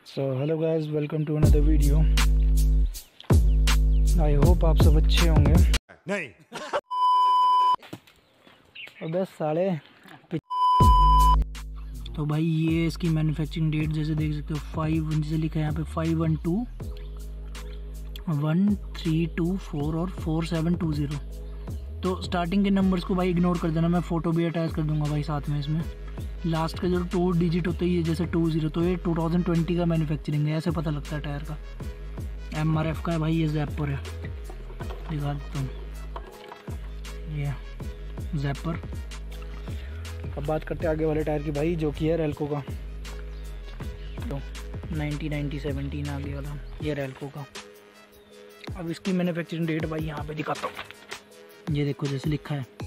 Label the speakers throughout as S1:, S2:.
S1: So hello guys, welcome to another video. I hope आप सब अच्छे होंगे। नहीं और बस साले तो भाई ये इसकी मैन्युफैक्चरिंग डेट जैसे देख सकते हो 5 जैसे लिखा है यहाँ पे 512 1324 और 4720। तो स्टार्टिंग के नंबर्स को भाई इग्नोर कर देना, मैं फ़ोटो भी अटैच कर दूंगा भाई साथ में। इसमें लास्ट का जो 2 डिजिट होता है ये जैसे 20, तो ये 2020 का मैन्युफैक्चरिंग है, ऐसे पता लगता है टायर का। MRF का है भाई, ये जैपर है, दिखा देता हूँ, ये जैपर। अब बात करते हैं आगे वाले टायर की भाई, जो कि है रेल्को का। तो 90-17 आगे वाला ये रेल्को का। अब इसकी मैन्युफैक्चरिंग डेट भाई यहाँ पे दिखाता हूँ, ये देखो जैसे लिखा है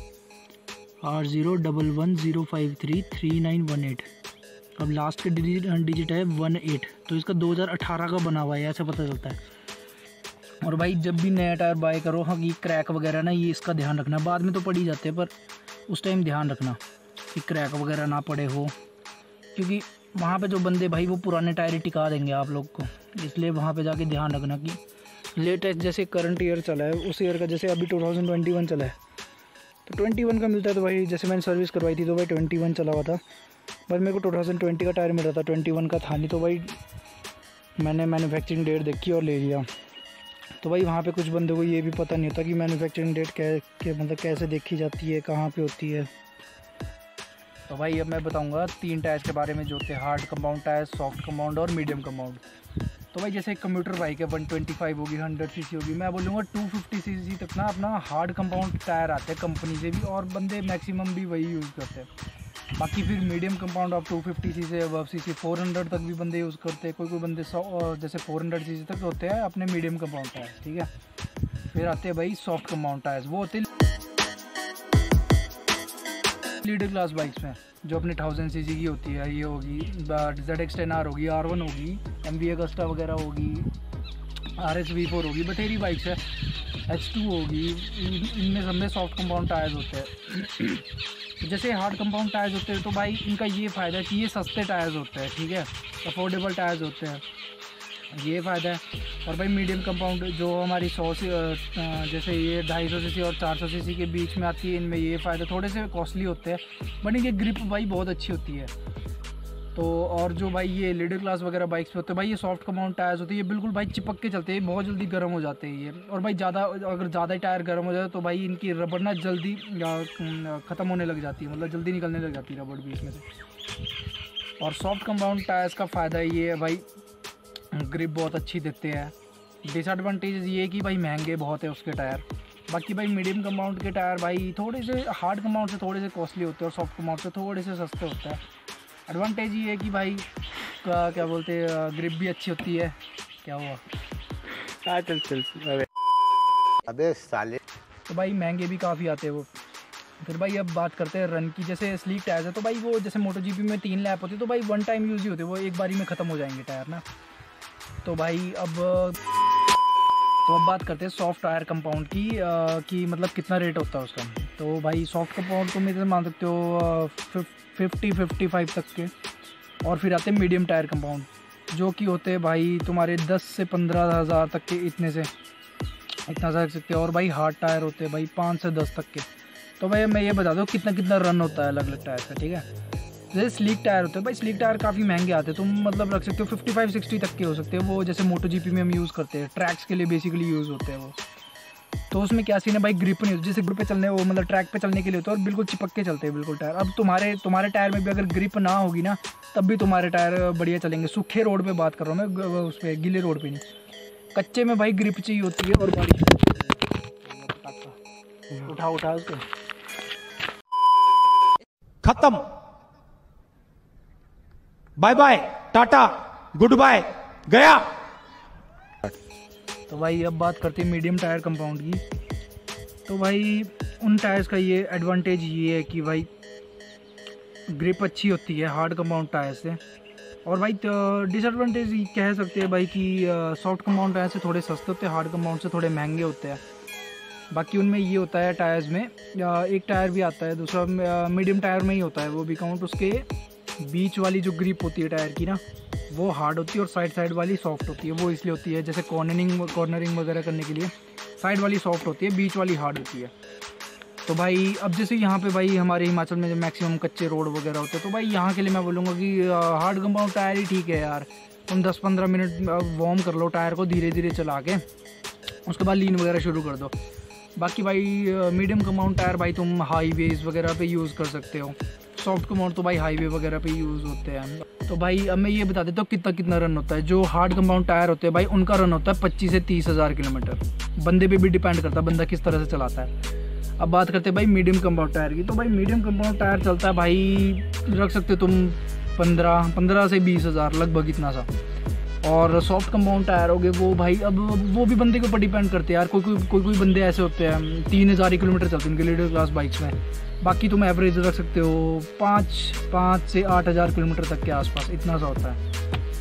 S1: R0110533918। अब लास्ट का डिजिट है 18, तो इसका 2018 का बना हुआ है, ऐसे पता चलता है। और भाई जब भी नया टायर बाय करो, हाँ ये क्रैक वगैरह ना, ये इसका ध्यान रखना। बाद में तो पड़ ही जाते हैं, पर उस टाइम ध्यान रखना कि क्रैक वगैरह ना पड़े हो, क्योंकि वहाँ पे जो बंदे भाई वो पुराने टायर ही टिका देंगे आप लोग को। इसलिए वहाँ पे जाके ध्यान रखना कि लेटेस्ट जैसे करंट ईयर चला है उस ईयर का, जैसे अभी 2021 चला है तो 21 का मिलता है। तो भाई जैसे मैंने सर्विस करवाई थी तो भाई 21 चला हुआ था, पर मेरे को 2020 का टायर मिल रहा था, 21 का था नहीं। तो भाई मैंने मैन्युफैक्चरिंग डेट देखी और ले लिया। तो भाई वहाँ पे कुछ बंदों को ये भी पता नहीं होता कि मैन्युफैक्चरिंग डेट मतलब कैसे देखी जाती है, कहाँ पे होती है। तो भाई अब मैं बताऊँगा 3 टायर्स के बारे में, जो होते हैं hard compound tyre, soft compound और मीडियम कंपाउंड। तो भाई जैसे एक कम्यूटर बाइक है 125 होगी, 100 सीसी होगी, मैं बोलूँगा 250 सीसी तक ना अपना हार्ड कंपाउंड टायर आते हैं कंपनी से भी, और बंदे मैक्सिमम भी वही यूज़ करते हैं। बाकी फिर मीडियम कंपाउंड आप 250 सीसी से अब सीसी 400 तक भी बंदे यूज़ करते हैं। कोई बंदे 100 जैसे 400 सीसी तक होते हैं अपने मीडियम कंपाउंड टायर, ठीक है। फिर आते हैं भाई सॉफ्ट कंपाउंड टायर्स, वो होते हैं लीडर क्लास बाइक्स में, जो अपने 1000 सीसी की होती है। ये होगी ZX10R होगी, R1 होगी, MV अगस्टा वगैरह होगी, RS V4 होगी, बथेरी बाइक्स है, H2 होगी। इनमें सब में सॉफ्ट कंपाउंड टायर्स होते हैं। जैसे हार्ड कंपाउंड टायर्स होते हैं तो भाई इनका ये फ़ायदा है कि ये सस्ते टायर्स होते हैं, ठीक है, अफोर्डेबल टायर्स होते हैं, ये फ़ायदा है। और भाई मीडियम कंपाउंड जो हमारी 100 जैसे ये 250 सीसी और 400 सीसी के बीच में आती है, इनमें ये फ़ायदा, थोड़े से कॉस्टली होते हैं, बट इनकी ग्रिप भाई बहुत अच्छी होती है। तो और जो भाई ये लीडर क्लास वगैरह बाइक्स पे होते हैं भाई, ये सॉफ्ट कंपाउंड टायर्स होते हैं, ये बिल्कुल भाई चिपक के चलते हैं, बहुत जल्दी गर्म हो जाते हैं ये। और भाई अगर ज़्यादा टायर गर्म हो जाए तो भाई इनकी रबड़ ना जल्दी ख़त्म होने लग जाती है, मतलब जल्दी निकलने लग जाती है रबड़ भी इसमें से। और सॉफ्ट कंपाउंड टायर्स का फ़ायदा ये है भाई, ग्रिप बहुत अच्छी देते हैं। डिसएडवांटेज ये है कि भाई महंगे बहुत है उसके टायर। बाकी भाई मीडियम कंपाउंड के टायर भाई थोड़े से हार्ड कंपाउंड से थोड़े से कॉस्टली होते हैं और सॉफ्ट कंपाउंड से थोड़े से सस्ते होते हैं। एडवांटेज ये है कि भाई क्या बोलते हैं, ग्रिप भी अच्छी होती है। क्या हुआ?
S2: चल अबे साले।
S1: तो भाई महंगे भी काफ़ी आते हैं वो। फिर भाई अब बात करते हैं रन की। जैसे स्लीक टायर्स है तो भाई वो जैसे MotoGP में 3 लैप होती है, तो भाई 1 टाइम यूज़ ही होते हैं, वो एक बारी में ख़त्म हो जाएंगे टायर ना। तो भाई अब बात करते हैं सॉफ्ट टायर कंपाउंड की, कि मतलब कितना रेट होता है उसका। तो भाई सॉफ्ट कंपाउंड को मेरे मान सकते हो 50-55 तक के। और फिर आते हैं मीडियम टायर कंपाउंड, जो कि होते हैं भाई तुम्हारे 10 से 15 हज़ार तक के, इतना रख सकते हो। और भाई हार्ड टायर होते हैं भाई 5 से 10 तक के। तो भाई मैं ये बता दूँ कितना रन होता है अलग अलग टायर का, ठीक है। जैसे स्लीक टायर होते हैं भाई, स्लीक टायर काफ़ी महंगे आते हैं, तुम मतलब रख सकते हो 55-60 तक के हो सकते हैं। वो जैसे MotoGP में हम यूज़ करते हैं, ट्रैक्स के लिए बेसिकली यूज़ होते हैं वो। तो उसमें क्या सीन है भाई, ग्रिप नहीं होती। जैसे ग्रिप पे चलने, वो मतलब ट्रैक पे चलने के लिए होता है और बिल्कुल चिपक के चलते हैं बिल्कुल टायर। अब तुम्हारे टायर में भी अगर ग्रिप ना होगी ना, तब भी तुम्हारे टायर बढ़िया चलेंगे। सूखे रोड पे बात कर रहा हूँ मैं, उस पर गीले रोड पे नहीं। कच्चे में भाई ग्रिप चाहिए होती है और बारिश। उठा उसको,
S2: खत्म, bye bye, tata, good bye, गया।
S1: तो भाई अब बात करते हैं मीडियम टायर कंपाउंड की। तो भाई उन टायर्स का ये एडवांटेज ये है कि भाई ग्रिप अच्छी होती है हार्ड कंपाउंड टायर से। और भाई डिसएडवांटेज कह सकते हैं भाई कि सॉफ्ट कंपाउंड टायर से थोड़े सस्ते होते हैं, हार्ड कंपाउंड से थोड़े महंगे होते हैं। बाकी उनमें ये होता है टायर्स में, एक टायर भी आता है दूसरा मीडियम टायर में ही होता है वो भी काउंट, उसके बीच वाली जो ग्रिप होती है टायर की ना, वो हार्ड होती है और साइड वाली सॉफ्ट होती है। वो इसलिए होती है जैसे कॉर्नरिंग वगैरह करने के लिए साइड वाली सॉफ्ट होती है, बीच वाली हार्ड होती है। तो भाई अब जैसे यहाँ पे भाई हमारे हिमाचल में जो मैक्सिमम कच्चे रोड वगैरह होते हैं, तो भाई यहाँ के लिए मैं बोलूँगा कि हार्ड कंपाउंड टायर ही ठीक है यार। तुम 10-15 मिनट वार्म कर लो टायर को धीरे धीरे चला के, उसके बाद लीन वगैरह शुरू कर दो। बाकी भाई मीडियम कंपाउंड टायर भाई तुम हाईवेज़ वगैरह पे यूज़ कर सकते हो। सॉफ्ट कंपाउंड तो भाई हाईवे वगैरह पे यूज़ होते हैं। तो भाई अब मैं ये बता देता हूँ कितना रन होता है। जो हार्ड कंपाउंड टायर होते हैं भाई उनका रन होता है 25 से 30 हज़ार किलोमीटर। बंदे पे भी डिपेंड करता है बंदा किस तरह से चलाता है। अब बात करते हैं भाई मीडियम कंपाउंड टायर की। तो भाई मीडियम कंपाउंड टायर चलता है भाई, रख सकते हो तुम 15 से 20 हज़ार लगभग इतना सा। और सॉफ्ट कंपाउंड टायर हो गए वो भाई अब वो भी बंदे के ऊपर डिपेंड करते हैं यार। कोई बंदे ऐसे होते हैं 3000 किलोमीटर चलते हैं उनके मिडिल क्लास बाइक्स में। बाकी तुम एवरेज रख सकते हो 5 से 8 हज़ार किलोमीटर तक के आसपास, इतना सा होता है।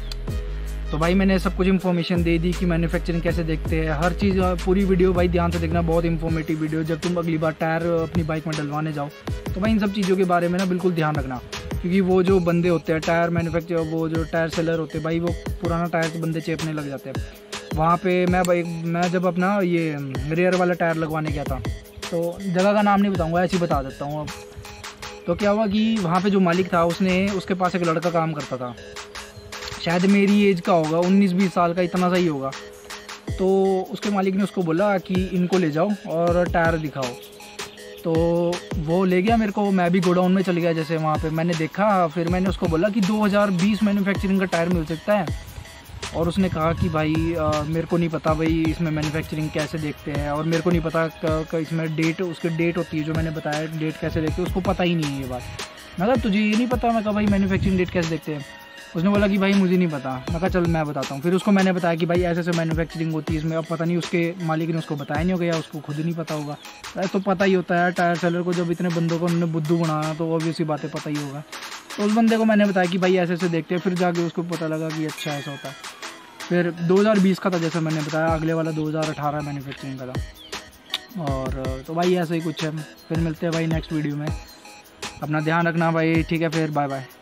S1: तो भाई मैंने सब कुछ इन्फॉर्मेशन दे दी कि मैन्युफैक्चरिंग कैसे देखते हैं, हर चीज़। पूरी वीडियो भाई ध्यान से देखना, बहुत इंफॉर्मेटिव वीडियो। जब तुम अगली बार टायर अपनी बाइक में डलवाने जाओ तो भाई इन सब चीज़ों के बारे में ना बिल्कुल ध्यान रखना, क्योंकि वो जो बंदे होते हैं टायर मैन्युफैक्चर, वो जो टायर सेलर होते हैं भाई, वो पुराना टायर के बंदे चेपने लग जाते हैं। वहाँ पे मैं जब अपना ये रेयर वाला टायर लगवाने गया था, तो जगह का नाम नहीं बताऊँगा, ऐसे ही बता देता हूँ अब। तो क्या हुआ कि वहाँ पे जो मालिक था उसके पास एक लड़का काम करता था, शायद मेरी एज का होगा, 19-20 साल का, इतना सा ही होगा। तो उसके मालिक ने उसको बोला कि इनको ले जाओ और टायर दिखाओ। तो वो ले गया मेरे को, मैं भी गोडाउन में चल गया जैसे वहाँ पे मैंने देखा। फिर मैंने उसको बोला कि 2020 मैन्युफैक्चरिंग का टायर मिल सकता है। और उसने कहा कि भाई मेरे को नहीं पता भाई इसमें मैन्युफैक्चरिंग कैसे देखते हैं, और मेरे को नहीं पता इसमें डेट, उसकी डेट होती है जो मैंने बताया, डेट कैसे देखते हैं उसको पता ही नहीं है ये बात। मैं कहा तुझे ये नहीं पता? मैं कहा भाई मैन्युफैक्चरिंग डेट कैसे देखते हैं? उसने बोला कि भाई मुझे नहीं पता। मैं कहा चल मैं बताता हूँ। फिर उसको मैंने बताया कि भाई ऐसे मैन्युफैक्चरिंग होती है इसमें। अब पता नहीं उसके मालिक ने उसको बताया नहीं होगा या उसको खुद नहीं पता होगा। तो पता ही होता है टायर सेलर को, जब इतने बंदों को उन्होंने बुद्धू बनाना तो ऑब्वियसली बातें पता ही होगा। तो उस बंदे को मैंने बताया कि भाई ऐसे देखते हैं। फिर जाके उसको पता लगा कि अच्छा ऐसा होता है। फिर 2020 का था जैसे मैंने बताया, अगले वाला 2018 मैन्युफैक्चरिंग का था। और तो भाई ऐसा ही कुछ है। फिर मिलते हैं भाई नेक्स्ट वीडियो में। अपना ध्यान रखना भाई, ठीक है? फिर बाय बाय।